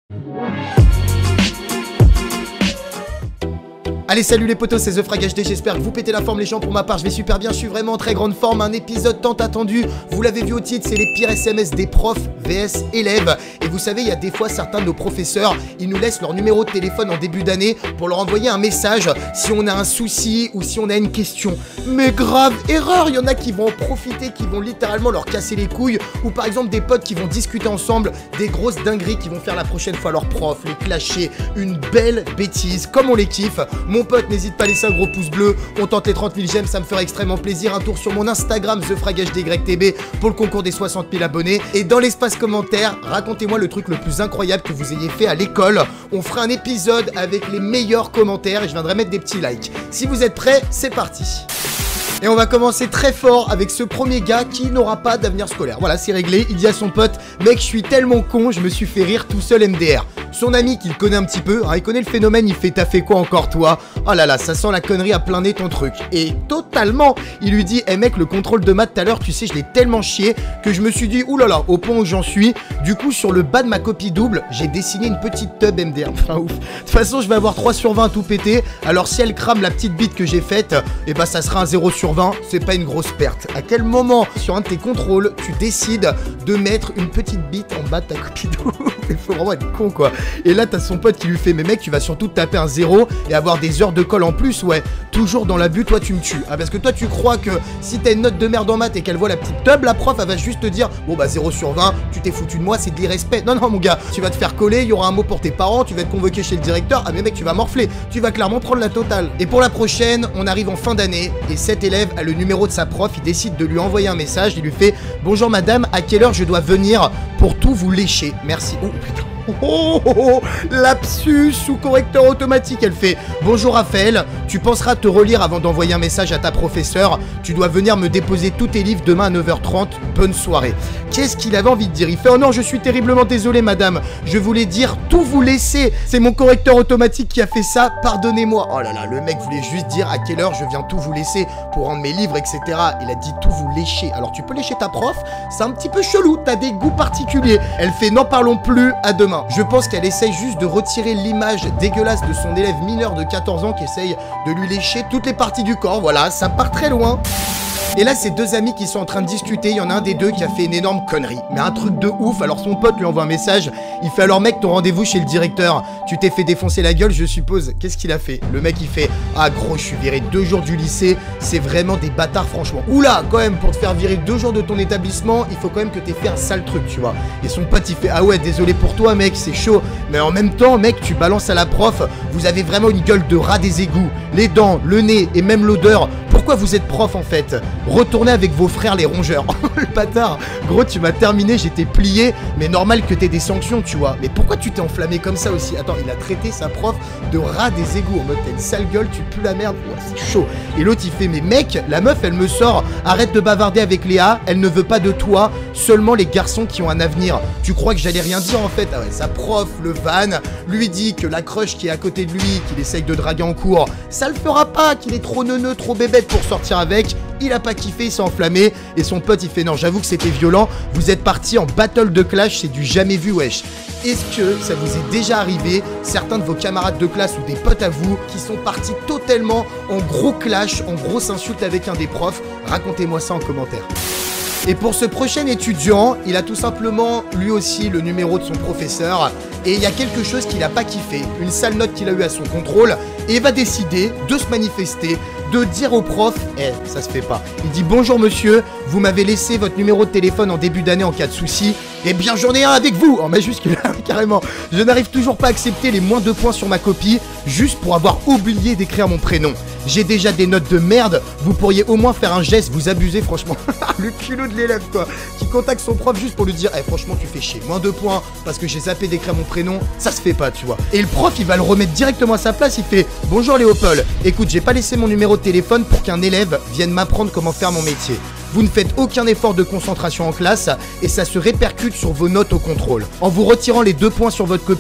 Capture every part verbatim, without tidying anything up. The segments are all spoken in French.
Allez, salut les potos, c'est The Frag H D, j'espère que vous pétez la forme les gens. Pour ma part, je vais super bien, je suis vraiment en très grande forme. Un épisode tant attendu, vous l'avez vu au titre, c'est les pires S M S des profs vs élèves. Et vous savez, il y a des fois certains de nos professeurs, ils nous laissent leur numéro de téléphone en début d'année pour leur envoyer un message si on a un souci ou si on a une question. Mais grave erreur, il y en a qui vont en profiter, qui vont littéralement leur casser les couilles. Ou par exemple des potes qui vont discuter ensemble des grosses dingueries qui vont faire la prochaine fois leurs profs, les clasher, une belle bêtise, comme on les kiffe. Mon pote, n'hésite pas à laisser un gros pouce bleu, on tente les trente mille j'aime, ça me ferait extrêmement plaisir. Un tour sur mon Instagram, The Frag H D Y T B, pour le concours des soixante mille abonnés. Et dans l'espace commentaire, racontez-moi le truc le plus incroyable que vous ayez fait à l'école. On fera un épisode avec les meilleurs commentaires et je viendrai mettre des petits likes. Si vous êtes prêts, c'est parti. Et on va commencer très fort avec ce premier gars qui n'aura pas d'avenir scolaire. Voilà, c'est réglé. Il dit à son pote: mec, je suis tellement con, je me suis fait rire tout seul M D R. Son ami qui le connaît un petit peu, hein, il connaît le phénomène, il fait: t'as fait quoi encore toi? Oh là là, ça sent la connerie à plein nez ton truc. Et totalement, il lui dit: eh mec, le contrôle de maths tout à l'heure, tu sais, je l'ai tellement chié que je me suis dit: oulala, là là, au point où j'en suis, du coup sur le bas de ma copie double, j'ai dessiné une petite tub M D R. Enfin ouf. De toute façon, je vais avoir trois sur vingt à tout péter. Alors si elle crame la petite bite que j'ai faite, et bah ça sera un zéro sur vingt, c'est pas une grosse perte. À quel moment sur un de tes contrôles, tu décides de mettre une petite bite en bas de ta copie double? Il faut vraiment être con quoi. Et là t'as son pote qui lui fait: mais mec, tu vas surtout te taper un zéro et avoir des heures de colle en plus. Ouais, toujours dans l'abus, toi tu me tues. Ah, parce que toi tu crois que si t'as une note de merde en maths et qu'elle voit la petite tub, la prof elle va juste te dire: bon bah zéro sur vingt, tu t'es foutu de moi, c'est de l'irrespect. Non non mon gars, tu vas te faire coller, il y aura un mot pour tes parents, tu vas être convoqué chez le directeur. Ah mais mec, tu vas morfler, tu vas clairement prendre la totale. Et pour la prochaine, on arrive en fin d'année et cet élève a le numéro de sa prof, il décide de lui envoyer un message, il lui fait: bonjour madame, à quelle heure je dois venir pour tout vous lécher? Merci. Oh putain. Oh, oh, oh, lapsus sous correcteur automatique. Elle fait: bonjour Raphaël, tu penseras te relire avant d'envoyer un message à ta professeure. Tu dois venir me déposer tous tes livres demain à neuf heures trente. Bonne soirée. Qu'est-ce qu'il avait envie de dire? Il fait: oh non, je suis terriblement désolé madame, je voulais dire tout vous laisser. C'est mon correcteur automatique qui a fait ça, pardonnez-moi. Oh là là, le mec voulait juste dire à quelle heure je viens tout vous laisser pour rendre mes livres, et cetera. Il a dit tout vous lécher. Alors tu peux lécher ta prof, c'est un petit peu chelou, t'as des goûts particuliers. Elle fait: n'en parlons plus, à demain. Je pense qu'elle essaye juste de retirer l'image dégueulasse de son élève mineur de quatorze ans qui essaye de lui lécher toutes les parties du corps. Voilà, ça part très loin. Et là, c'est deux amis qui sont en train de discuter. Il y en a un des deux qui a fait une énorme connerie, mais un truc de ouf. Alors son pote lui envoie un message. Il fait: alors mec, ton rendez-vous chez le directeur, tu t'es fait défoncer la gueule, je suppose. Qu'est-ce qu'il a fait? Le mec il fait: ah gros, je suis viré deux jours du lycée. C'est vraiment des bâtards franchement. Oula, quand même, pour te faire virer deux jours de ton établissement, il faut quand même que t'aies fait un sale truc, tu vois. Et son pote il fait: ah ouais, désolé pour toi mec, c'est chaud. Mais en même temps mec, tu balances à la prof. Vous avez vraiment une gueule de rat des égouts. Les dents, le nez et même l'odeur. Pourquoi vous êtes prof en fait? Retournez avec vos frères les rongeurs. Le bâtard. Gros, tu m'as terminé, j'étais plié. Mais normal que t'aies des sanctions, tu vois. Mais pourquoi tu t'es enflammé comme ça aussi? Attends, il a traité sa prof de rat des égouts. En mode: t'as une sale gueule, tu pues la merde. Ouais, c'est chaud. Et l'autre il fait: mais mec, la meuf elle me sort: arrête de bavarder avec Léa, elle ne veut pas de toi, seulement les garçons qui ont un avenir. Tu crois que j'allais rien dire en fait? Ah ouais, sa prof, le van, lui dit que la crush qui est à côté de lui, qu'il essaye de draguer en cours, ça le fera pas, qu'il est trop neuneux, trop bébête pour sortir avec. Il a pas kiffé, il s'est enflammé. Et son pote il fait: non, j'avoue que c'était violent. Vous êtes parti en battle de clash, c'est du jamais vu wesh. Est-ce que ça vous est déjà arrivé, certains de vos camarades de classe ou des potes à vous, qui sont partis totalement en gros clash, en grosse insulte avec un des profs? Racontez-moi ça en commentaire. Et pour ce prochain étudiant, il a tout simplement lui aussi le numéro de son professeur. Et il y a quelque chose qu'il n'a pas kiffé, une sale note qu'il a eu à son contrôle. Et il va décider de se manifester, de dire au prof: eh, ça se fait pas. Il dit: bonjour monsieur, vous m'avez laissé votre numéro de téléphone en début d'année en cas de souci. Eh bien j'en ai un avec vous, en majuscule, carrément. Je n'arrive toujours pas à accepter les moins deux points sur ma copie, juste pour avoir oublié d'écrire mon prénom. J'ai déjà des notes de merde, vous pourriez au moins faire un geste, vous abusez franchement. Le culot de l'élève quoi, qui contacte son prof juste pour lui dire: eh franchement tu fais chier, moins deux points parce que j'ai zappé d'écrire mon prénom, ça se fait pas tu vois. Et le prof il va le remettre directement à sa place, il fait: bonjour Léopold, écoute, j'ai pas laissé mon numéro de téléphone pour qu'un élève vienne m'apprendre comment faire mon métier. Vous ne faites aucun effort de concentration en classe et ça se répercute sur vos notes au contrôle. En vous retirant les deux points sur votre copie,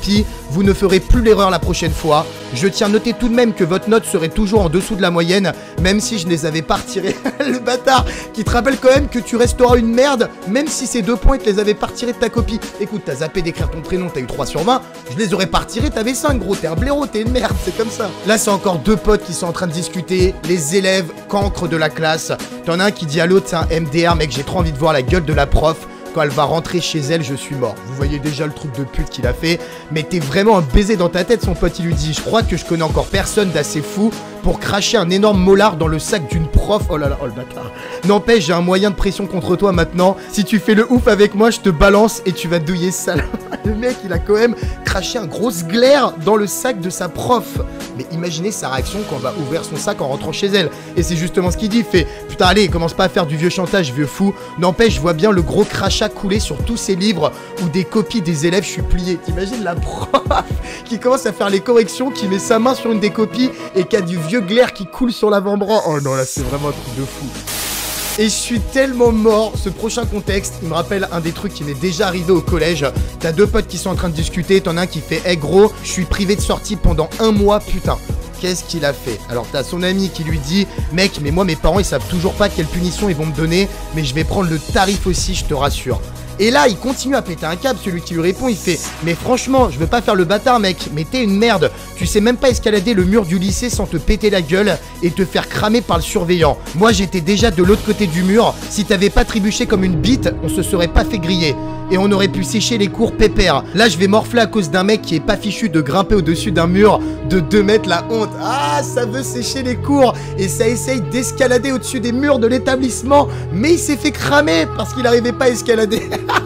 vous ne ferez plus l'erreur la prochaine fois. Je tiens à noter tout de même que votre note serait toujours en dessous de la moyenne, même si je ne les avais pas retirés. Le bâtard qui te rappelle quand même que tu resteras une merde, même si ces deux points, tu les avais pas retirés de ta copie. Écoute, t'as zappé d'écrire ton prénom, t'as eu trois sur vingt, je les aurais pas retirés, t'avais cinq gros, t'es un blaireau, t'es une merde, c'est comme ça. Là, c'est encore deux potes qui sont en train de discuter, les élèves cancres de la classe. T'en as un qui dit à l'autre, c'est un M D R, mec, j'ai trop envie de voir la gueule de la prof. Quand elle va rentrer chez elle, je suis mort. Vous voyez déjà le truc de pute qu'il a fait. Mais t'es vraiment un baiser dans ta tête, son pote. Il lui dit, je crois que je connais encore personne d'assez fou pour cracher un énorme molar dans le sac d'une prof. Oh là là, oh le bâtard. N'empêche, j'ai un moyen de pression contre toi maintenant. Si tu fais le ouf avec moi, je te balance et tu vas douiller sale. Le mec, il a quand même craché un gros glaire dans le sac de sa prof. Mais imaginez sa réaction quand on va ouvrir son sac en rentrant chez elle. Et c'est justement ce qu'il dit. Il fait, putain, allez, commence pas à faire du vieux chantage, vieux fou. N'empêche, je vois bien le gros crachat couler sur tous ces livres ou des copies des élèves, je suis plié. T'imagines la prof qui commence à faire les corrections, qui met sa main sur une des copies et qui a du vieux glaire qui coule sur l'avant-bras. Oh non, là, c'est vraiment un truc de fou. Et je suis tellement mort. Ce prochain contexte, il me rappelle un des trucs qui m'est déjà arrivé au collège. T'as deux potes qui sont en train de discuter. T'en as un qui fait, hey gros, je suis privé de sortie pendant un mois, putain. Qu'est-ce qu'il a fait? Alors t'as son ami qui lui dit, mec, mais moi mes parents ils savent toujours pas quelle punition ils vont me donner, mais je vais prendre le tarif aussi, je te rassure. Et là, il continue à péter un câble, celui qui lui répond, il fait « Mais franchement, je veux pas faire le bâtard, mec, mais t'es une merde. Tu sais même pas escalader le mur du lycée sans te péter la gueule et te faire cramer par le surveillant. Moi, j'étais déjà de l'autre côté du mur. Si t'avais pas trébuché comme une bite, on se serait pas fait griller. Et on aurait pu sécher les cours pépère. Là, je vais morfler à cause d'un mec qui est pas fichu de grimper au-dessus d'un mur de deux mètres, la honte. Ah, ça veut sécher les cours et ça essaye d'escalader au-dessus des murs de l'établissement. Mais il s'est fait cramer parce qu'il arrivait pas à escalader.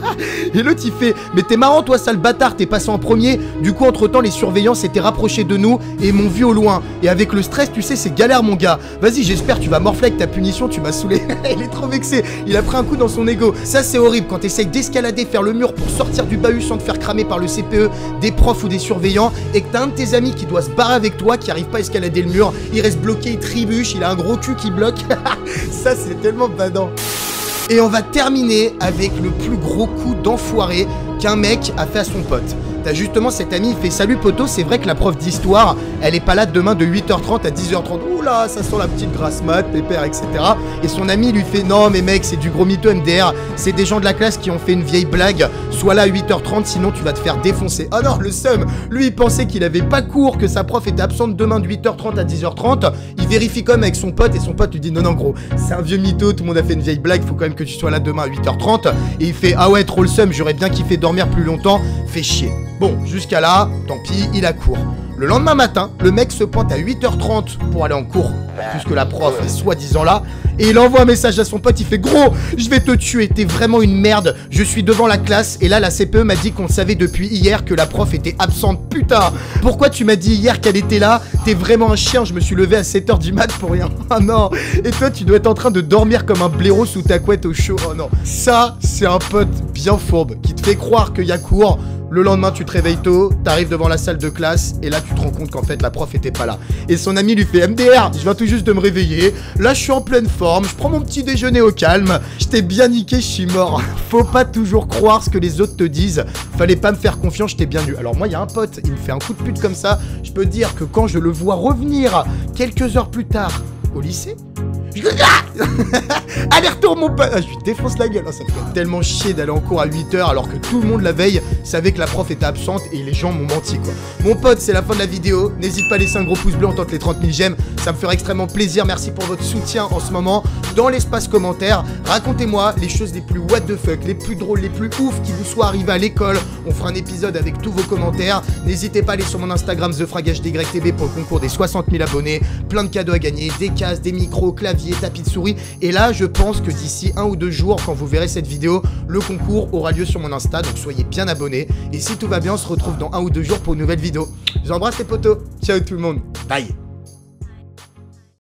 Et l'autre il fait, mais t'es marrant toi sale bâtard, t'es passé en premier. Du coup entre temps les surveillants s'étaient rapprochés de nous et m'ont vu au loin. Et avec le stress tu sais c'est galère mon gars. Vas-y j'espère tu vas morfler avec ta punition, tu m'as saoulé. Il est trop vexé, il a pris un coup dans son ego. Ça c'est horrible quand t'essayes d'escalader, faire le mur pour sortir du bahut sans te faire cramer par le C P E, des profs ou des surveillants. Et que t'as un de tes amis qui doit se barrer avec toi, qui arrive pas à escalader le mur. Il reste bloqué, il trébuche, il a un gros cul qui bloque. Ça c'est tellement badant. Et on va terminer avec le plus gros coup d'enfoiré qu'un mec a fait à son pote. T'as justement cet ami, il fait « Salut poto, c'est vrai que la prof d'histoire, elle est pas là demain de huit heures trente à dix heures trente. Oula, ça sent la petite grasse mat, pépère, et cetera. Et son ami lui fait « Non mais mec, c'est du gros mytho M D R. C'est des gens de la classe qui ont fait une vieille blague. Sois là à huit heures trente, sinon tu vas te faire défoncer. » Oh non, le seum. Lui, il pensait qu'il avait pas cours, que sa prof était absente demain de huit heures trente à dix heures trente. Il vérifie comme avec son pote et son pote lui dit « Non, non, gros, c'est un vieux mytho, tout le monde a fait une vieille blague, faut quand même que tu sois là demain à huit heures trente. » Et il fait « Ah ouais, trop le seum, j'aurais bien kiffé dormir plus longtemps. Fais chier. » Bon, jusqu'à là, tant pis, il a cours. Le lendemain matin, le mec se pointe à huit heures trente pour aller en cours, puisque la prof est soi-disant là, et il envoie un message à son pote, il fait « Gros, je vais te tuer, t'es vraiment une merde, je suis devant la classe, et là la C P E m'a dit qu'on savait depuis hier que la prof était absente, putain. Pourquoi tu m'as dit hier qu'elle était là? T'es vraiment un chien, je me suis levé à sept heures du mat pour rien. Oh non. Et toi, tu dois être en train de dormir comme un blaireau sous ta couette au chaud. Oh non. Ça, c'est un pote bien fourbe, qui te fait croire qu'il y a cours. Le lendemain, tu te réveilles tôt, t'arrives devant la salle de classe, et là, tu te rends compte qu'en fait, la prof était pas là. Et son ami lui fait « M D R, je viens tout juste de me réveiller, là, je suis en pleine forme, je prends mon petit déjeuner au calme, je t'ai bien niqué, je suis mort. Faut pas toujours croire ce que les autres te disent, fallait pas me faire confiance, je t'ai bien eu. » Alors moi, il y a un pote, il me fait un coup de pute comme ça, je peux te dire que quand je le vois revenir quelques heures plus tard au lycée, je... Allez, retourne mon pote. Ah, je lui défonce la gueule. Oh, ça me fait tellement chier d'aller en cours à huit heures alors que tout le monde la veille savait que la prof était absente et les gens m'ont menti quoi. Mon pote, c'est la fin de la vidéo. N'hésite pas à laisser un gros pouce bleu, on tente les trente mille j'aime. Ça me ferait extrêmement plaisir. Merci pour votre soutien en ce moment. Dans l'espace commentaire, racontez-moi les choses les plus what the fuck, les plus drôles, les plus ouf qui vous soient arrivés à l'école. On fera un épisode avec tous vos commentaires. N'hésitez pas à aller sur mon Instagram TheFragHDYTV pour le concours des soixante mille abonnés. Plein de cadeaux à gagner, des cases, des micros, claviers, tapis de souris. Et là, je pense que d'ici un ou deux jours, quand vous verrez cette vidéo, le concours aura lieu sur mon Insta, donc soyez bien abonnés. Et si tout va bien, on se retrouve dans un ou deux jours pour une nouvelle vidéo. Je vous embrasse les potos. Ciao tout le monde. Bye.